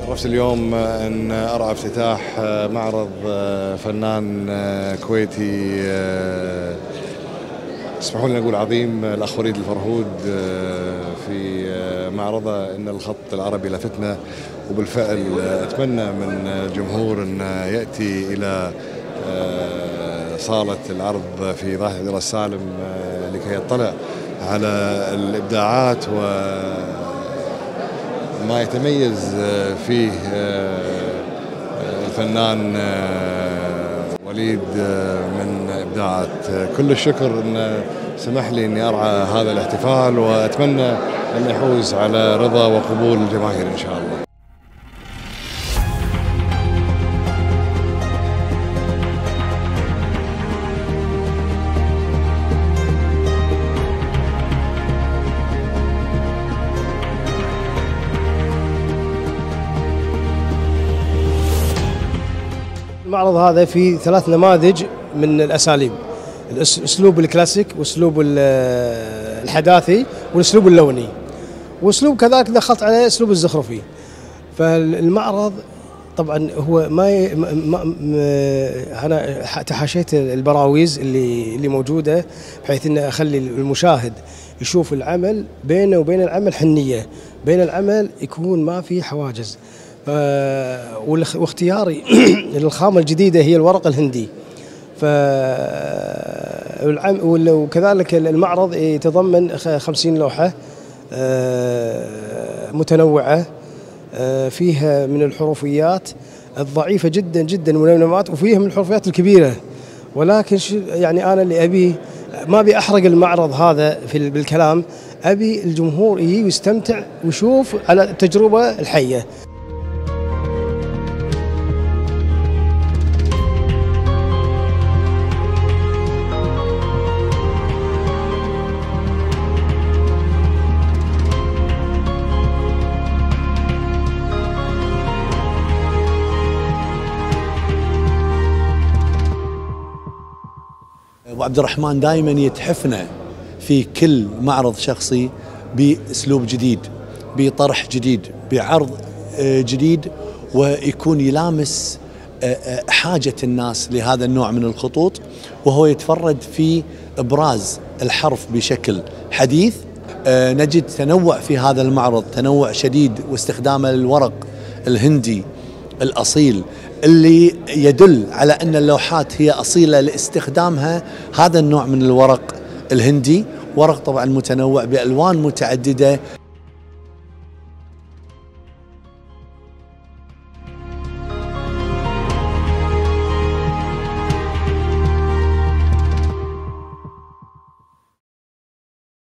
شرفت اليوم أن أرى افتتاح معرض فنان كويتي، اسمحوا لي نقول عظيم، الأخ وليد الفرهود في معرضه إن الخط العربي لفتنا. وبالفعل أتمنى من الجمهور أن يأتي إلى صالة العرض في ضاحية عبد الله السالم لكي يطلع على الإبداعات وما يتميز فيه الفنان وليد من إبداعات. كل الشكر أن سمح لي أني أرعى هذا الاحتفال، وأتمنى أن يحوز على رضا وقبول الجماهير إن شاء الله. المعرض هذا فيه 3 نماذج من الأساليب: الأسلوب الكلاسيك، والأسلوب الحداثي، والأسلوب اللوني، وأسلوب كذلك دخلت عليه أسلوب الزخرفي. فالمعرض طبعا هو أنا تحاشيت البراويز اللي موجودة، بحيث أن أخلي المشاهد يشوف العمل بينه وبين العمل حنية، بين العمل يكون ما في حواجز. واختياري للخامة الجديدة هي الورق الهندي. وكذلك المعرض يتضمن 50 لوحة متنوعة فيها من الحروفيات الضعيفة جدا جدا والمنمنمات، وفيها من الحروفيات الكبيرة. ولكن يعني أنا اللي أبيه، ما أبي أحرق المعرض هذا بالكلام، أبي الجمهور يجي ويستمتع ويشوف على التجربة الحية. أبو عبد الرحمن دائما يتحفنا في كل معرض شخصي بأسلوب جديد، بطرح جديد، بعرض جديد، ويكون يلامس حاجة الناس لهذا النوع من الخطوط، وهو يتفرد في إبراز الحرف بشكل حديث. نجد تنوع في هذا المعرض، تنوع شديد، واستخدامه للورق الهندي الأصيل اللي يدل على أن اللوحات هي أصيلة لاستخدامها هذا النوع من الورق الهندي. ورق طبعا متنوع بألوان متعددة